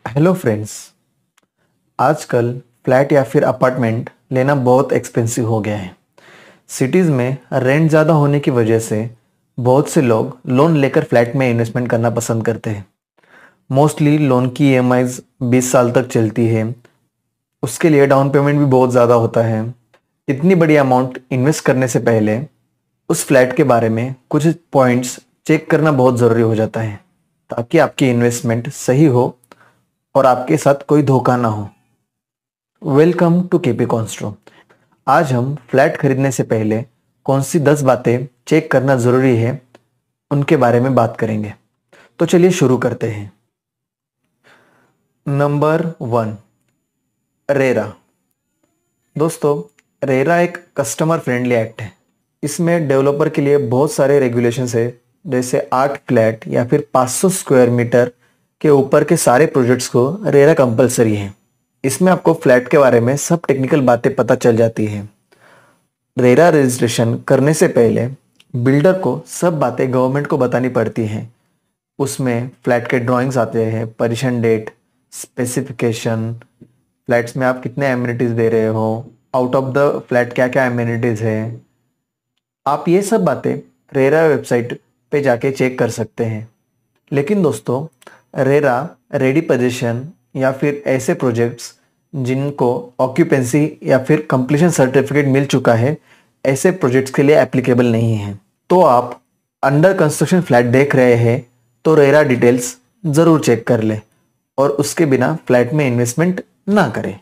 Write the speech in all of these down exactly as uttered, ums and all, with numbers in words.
Hello friends. आजकल flat या फिर अपार्टमेंट लेना बहुत एक्सपेंसिव हो गया है। सिटीज़ में रेंट ज़्यादा होने की वजह से बहुत से लोग लोन लेकर फ्लैट में इन्वेस्टमेंट करना पसंद करते हैं। मोस्टली लोन की ईएमआईज बीस साल तक चलती है। उसके लिए डाउन पेमेंट भी बहुत ज़्यादा होता है। इतनी बड़ी अमाउंट इन्वेस्ट करने से पहले उस फ्लैट के बारे में कुछ पॉइंट्स चेक करना बहुत ज़रूरी हो जाता है, ताकि आपकी इन्वेस्टमेंट सही हो और आपके साथ कोई धोखा ना हो। Welcome to KP Constro. आज हम फ्लैट खरीदने से पहले कौन सी दस बातें चेक करना ज़रूरी है उनके बारे में बात करेंगे। तो चलिए शुरू करते हैं। Number one, RERA. दोस्तों, रेरा एक कस्टमर फ्रेंडली एक्ट है। इसमें डेवलपर के लिए बहुत सारे रेगुलेशंस है, जैसे आठ फ्लैट या फिर पाँच सौ स्क्वायर मीटर के ऊपर के सारे प्रोजेक्ट्स को रेरा कंपलसरी है। इसमें आपको फ्लैट के बारे में सब टेक्निकल बातें पता चल जाती हैं। रेरा रजिस्ट्रेशन करने से पहले बिल्डर को सब बातें गवर्नमेंट को बतानी पड़ती हैं। उसमें फ्लैट के ड्राइंग्स आते हैं, परमिशन डेट, स्पेसिफिकेशन, फ्लैट्स में आप कितने एमिनिटीज़ दे रहे हो, आउट ऑफ द फ्लैट क्या क्या एमिनिटीज़ है। आप ये सब बातें रेरा वेबसाइट पे जाके चेक कर सकते हैं। लेकिन दोस्तों, रेरा रेडी पोजीशन या फिर ऐसे प्रोजेक्ट्स जिनको ऑक्यूपेंसी या फिर कंप्लीशन सर्टिफिकेट मिल चुका है, ऐसे प्रोजेक्ट्स के लिए एप्लीकेबल नहीं है। तो आप अंडर कंस्ट्रक्शन फ्लैट देख रहे हैं तो रेरा डिटेल्स ज़रूर चेक कर लें और उसके बिना फ्लैट में इन्वेस्टमेंट ना करें।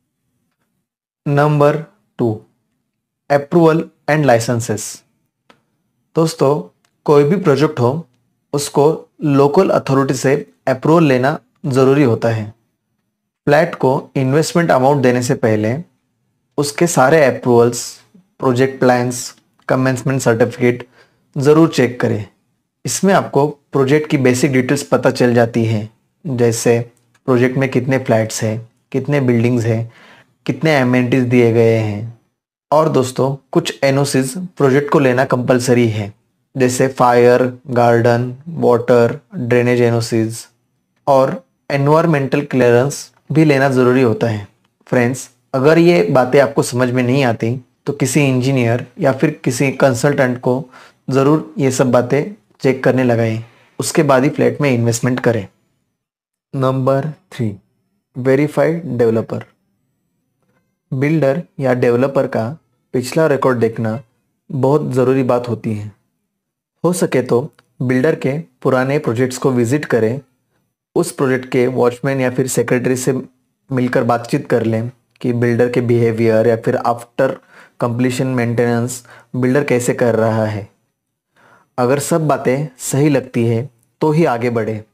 Number two, approval and licenses. दोस्तों, कोई भी प्रोजेक्ट हो उसको लोकल अथॉरिटी से अप्रूवल लेना ज़रूरी होता है। फ्लैट को इन्वेस्टमेंट अमाउंट देने से पहले उसके सारे approvals, project plans, commencement certificate ज़रूर चेक करें। इसमें आपको प्रोजेक्ट की बेसिक डिटेल्स पता चल जाती हैं, जैसे प्रोजेक्ट में कितने फ्लैट्स हैं, कितने बिल्डिंग्स हैं, कितने एमिनिटीज़ दिए गए हैं। और दोस्तों, कुछ एनओसीज प्रोजेक्ट को लेना कंपलसरी है, जैसे fire, garden, water, drainage NOCs और एनवायरमेंटल क्लियरेंस भी लेना ज़रूरी होता है। फ्रेंड्स, अगर ये बातें आपको समझ में नहीं आती तो किसी इंजीनियर या फिर किसी कंसल्टेंट को ज़रूर ये सब बातें चेक करने लगाएं, उसके बाद ही फ्लैट में इन्वेस्टमेंट करें। Number three, verified developer. Builder या डेवलपर का पिछला रिकॉर्ड देखना बहुत ज़रूरी बात होती है। हो सके तो बिल्डर के पुराने प्रोजेक्ट्स को विज़िट करें, उस प्रोजेक्ट के वॉचमैन या फिर सेक्रेटरी से मिलकर बातचीत कर लें कि बिल्डर के बिहेवियर या फिर आफ्टर कंप्लीशन मेंटेनेंस बिल्डर कैसे कर रहा है। अगर सब बातें सही लगती है तो ही आगे बढ़े।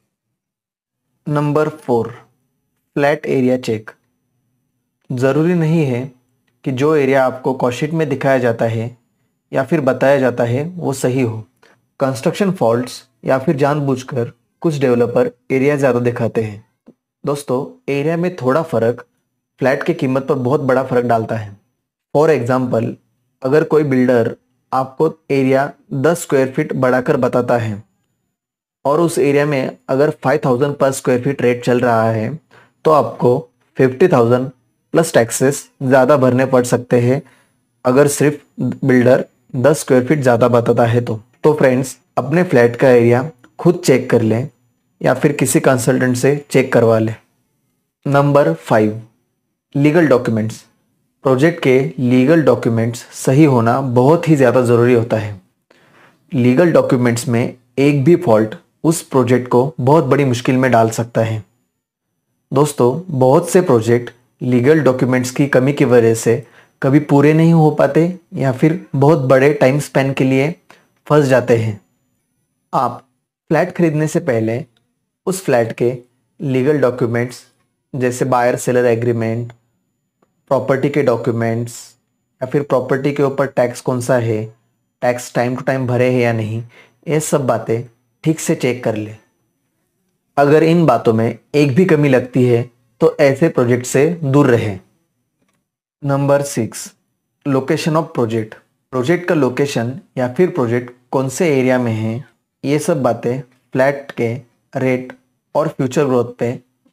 Number four, flat area check. ज़रूरी नहीं है कि जो एरिया आपको कॉस्टशीट में दिखाया जाता है या फिर बताया जाता है वो सही हो। कंस्ट्रक्शन फॉल्ट्स या फिर जानबूझकर कुछ डेवलपर एरिया ज़्यादा दिखाते हैं। दोस्तों, एरिया में थोड़ा फ़र्क फ्लैट की कीमत पर बहुत बड़ा फ़र्क डालता है। फॉर एग्ज़ाम्पल, अगर कोई बिल्डर आपको एरिया दस स्क्वायर फीट बढ़ाकर बताता है और उस एरिया में अगर five thousand per square feet rate चल रहा है तो आपको फिफ्टी थाउजेंड प्लस टैक्सेस ज़्यादा भरने पड़ सकते हैं, अगर सिर्फ बिल्डर दस स्क्वायर फीट ज़्यादा बताता है तो तो फ्रेंड्स, अपने फ्लैट का एरिया खुद चेक कर लें या फिर किसी कंसल्टेंट से चेक करवा लें। Number five, legal documents. Project के लीगल डॉक्यूमेंट्स सही होना बहुत ही ज़्यादा ज़रूरी होता है। लीगल डॉक्यूमेंट्स में एक भी फॉल्ट उस प्रोजेक्ट को बहुत बड़ी मुश्किल में डाल सकता है। दोस्तों, बहुत से प्रोजेक्ट लीगल डॉक्यूमेंट्स की कमी की वजह से कभी पूरे नहीं हो पाते या फिर बहुत बड़े टाइम स्पैन के लिए फंस जाते हैं। आप फ्लैट खरीदने से पहले उस फ्लैट के लीगल डॉक्यूमेंट्स, जैसे बायर सेलर एग्रीमेंट, प्रॉपर्टी के डॉक्यूमेंट्स या फिर प्रॉपर्टी के ऊपर टैक्स कौन सा है, टैक्स टाइम टू टाइम भरे हैं या नहीं, ये सब बातें ठीक से चेक कर ले। अगर इन बातों में एक भी कमी लगती है तो ऐसे प्रोजेक्ट से दूर रहें। Number six, location of project. Project का लोकेशन या फिर प्रोजेक्ट कौन से एरिया में है, ये सब बातें फ्लैट के रेट और फ्यूचर ग्रोथ पे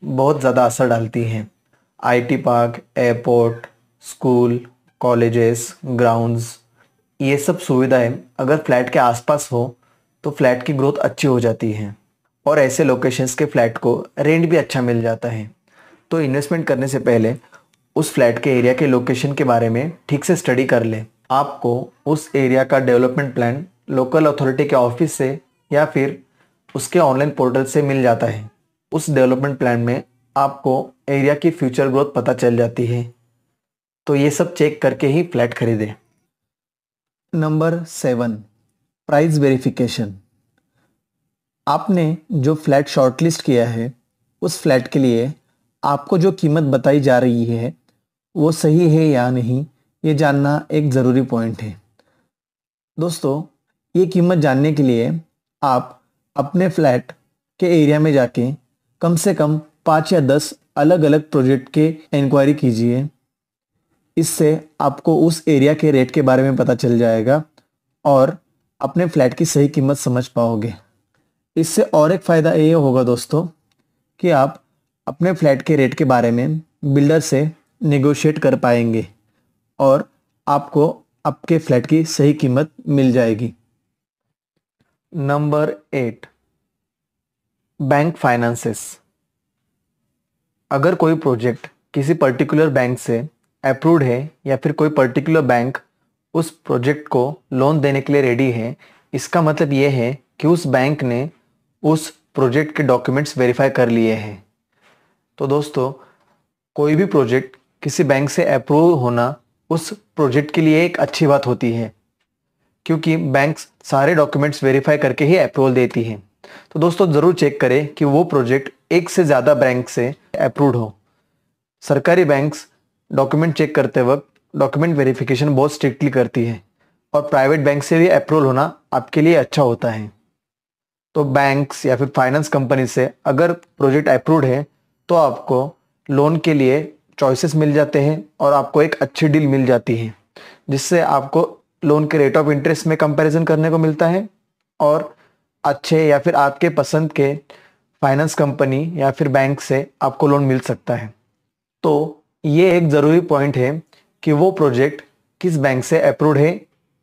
बहुत ज़्यादा असर डालती हैं। IT park, airport, school, colleges, grounds, ये सब सुविधाएं अगर फ्लैट के आसपास हो तो फ्लैट की ग्रोथ अच्छी हो जाती है और ऐसे लोकेशंस के फ्लैट को रेंट भी अच्छा मिल जाता है। तो इन्वेस्टमेंट करने से पहले उस फ्लैट के एरिया के लोकेशन के बारे में ठीक से स्टडी कर लें। आपको उस एरिया का डेवलपमेंट प्लान लोकल अथॉरिटी के ऑफिस से या फिर उसके ऑनलाइन पोर्टल से मिल जाता है। उस डेवलपमेंट प्लान में आपको एरिया की फ्यूचर ग्रोथ पता चल जाती है। तो ये सब चेक करके ही फ्लैट खरीदें। Number seven, price verification. आपने जो फ्लैट शॉर्टलिस्ट किया है उस फ्लैट के लिए आपको जो कीमत बताई जा रही है वो सही है या नहीं, ये जानना एक ज़रूरी पॉइंट है। दोस्तों, ये कीमत जानने के लिए आप अपने फ्लैट के एरिया में जाके कम से कम पाँच या दस अलग अलग प्रोजेक्ट के इंक्वायरी कीजिए। इससे आपको उस एरिया के रेट के बारे में पता चल जाएगा और अपने फ्लैट की सही कीमत समझ पाओगे। इससे और एक फ़ायदा ये होगा दोस्तों कि आप अपने फ्लैट के रेट के बारे में बिल्डर से नेगोशिएट कर पाएंगे और आपको आपके फ्लैट की सही कीमत मिल जाएगी। Number eight, bank finances. अगर कोई प्रोजेक्ट किसी पर्टिकुलर बैंक से अप्रूव्ड है या फिर कोई पर्टिकुलर बैंक उस प्रोजेक्ट को लोन देने के लिए रेडी है, इसका मतलब ये है कि उस बैंक ने उस प्रोजेक्ट के डॉक्यूमेंट्स वेरीफाई कर लिए हैं। तो दोस्तों, कोई भी प्रोजेक्ट किसी बैंक से अप्रूव होना उस प्रोजेक्ट के लिए एक अच्छी बात होती है, क्योंकि बैंक सारे डॉक्यूमेंट्स वेरीफाई करके ही अप्रूवल देती है। तो दोस्तों, ज़रूर चेक करें कि वो प्रोजेक्ट एक से ज़्यादा बैंक से अप्रूव्ड हो। सरकारी बैंक्स डॉक्यूमेंट चेक करते वक्त डॉक्यूमेंट वेरिफिकेशन बहुत स्ट्रिक्टली करती है और प्राइवेट बैंक से भी अप्रूवल होना आपके लिए अच्छा होता है। तो बैंक्स या फिर फाइनेंस कंपनी से अगर प्रोजेक्ट अप्रूव्ड है तो आपको लोन के लिए चॉइसेस मिल जाते हैं और आपको एक अच्छी डील मिल जाती है, जिससे आपको लोन के रेट ऑफ इंटरेस्ट में कंपैरिजन करने को मिलता है और अच्छे या फिर आपके पसंद के फाइनेंस कंपनी या फिर बैंक से आपको लोन मिल सकता है। तो ये एक ज़रूरी पॉइंट है कि वो प्रोजेक्ट किस बैंक से अप्रूव्ड है।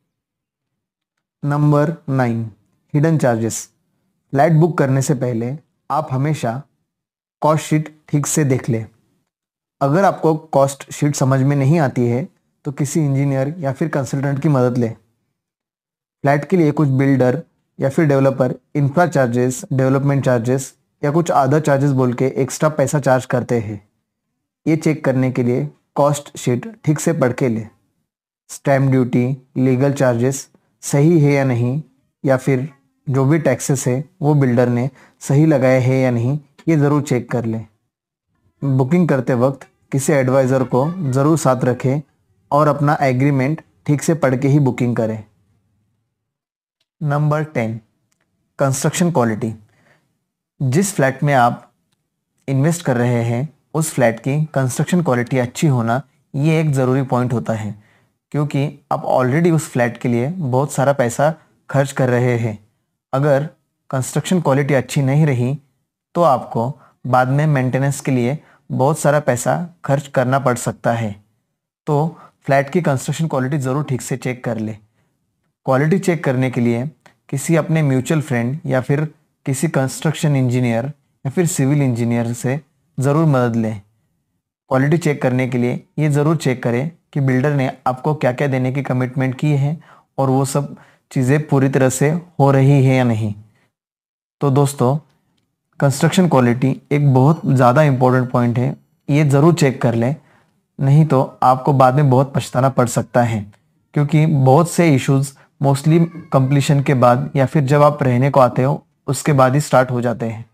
Number nine, hidden charges. Flat book करने से पहले आप हमेशा कॉस्ट शीट ठीक से देख लें। अगर आपको कॉस्ट शीट समझ में नहीं आती है तो किसी इंजीनियर या फिर कंसल्टेंट की मदद लें। फ्लैट के लिए कुछ बिल्डर या फिर developer infra charges, development charges या कुछ अदर चार्जेस बोल के एक्स्ट्रा पैसा चार्ज करते हैं। ये चेक करने के लिए कॉस्ट शीट ठीक से पढ़ के लें। स्टैम्प ड्यूटी, लीगल चार्जेस सही है या नहीं, या फिर जो भी टैक्सेस है वो बिल्डर ने सही लगाए हैं या नहीं, ये ज़रूर चेक कर लें। बुकिंग करते वक्त किसी एडवाइज़र को ज़रूर साथ रखें और अपना एग्रीमेंट ठीक से पढ़ के ही बुकिंग करें। Number ten, construction quality. जिस फ्लैट में आप इन्वेस्ट कर रहे हैं उस फ्लैट की कंस्ट्रक्शन क्वालिटी अच्छी होना ये एक ज़रूरी पॉइंट होता है, क्योंकि आप ऑलरेडी उस फ्लैट के लिए बहुत सारा पैसा खर्च कर रहे हैं। अगर कंस्ट्रक्शन क्वालिटी अच्छी नहीं रही तो आपको बाद में मेंटेनेंस के लिए बहुत सारा पैसा खर्च करना पड़ सकता है। तो फ्लैट की कंस्ट्रक्शन क्वालिटी ज़रूर ठीक से चेक कर ले। क्वालिटी चेक करने के लिए किसी अपने म्यूचुअल फ्रेंड या फिर किसी कंस्ट्रक्शन इंजीनियर या फिर सिविल इंजीनियर से ज़रूर मदद लें। क्वालिटी चेक करने के लिए ये ज़रूर चेक करें कि बिल्डर ने आपको क्या क्या देने की कमिटमेंट की है और वो सब चीज़ें पूरी तरह से हो रही है या नहीं। तो दोस्तों, कंस्ट्रक्शन क्वालिटी एक बहुत ज़्यादा इम्पोर्टेंट पॉइंट है, ये ज़रूर चेक कर लें, नहीं तो आपको बाद में बहुत पछताना पड़ सकता है, क्योंकि बहुत से इश्यूज़ मोस्टली कंप्लीशन के बाद या फिर जब आप रहने को आते हो उसके बाद ही स्टार्ट हो जाते हैं।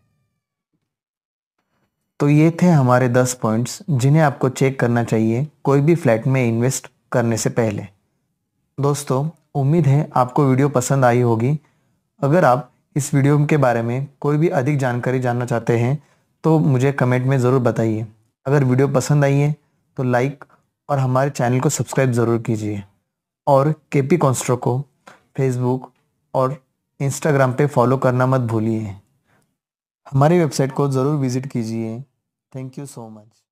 तो ये थे हमारे दस पॉइंट्स जिन्हें आपको चेक करना चाहिए कोई भी फ्लैट में इन्वेस्ट करने से पहले। दोस्तों, उम्मीद है आपको वीडियो पसंद आई होगी। अगर आप इस वीडियो के बारे में कोई भी अधिक जानकारी जानना चाहते हैं तो मुझे कमेंट में ज़रूर बताइए। अगर वीडियो पसंद आई है तो लाइक और हमारे चैनल को सब्सक्राइब ज़रूर कीजिए और केपी कॉन्स्ट्रो को फेसबुक और इंस्टाग्राम पे फॉलो करना मत भूलिए। हमारी वेबसाइट को ज़रूर विज़िट कीजिए थैंक यू सो मच।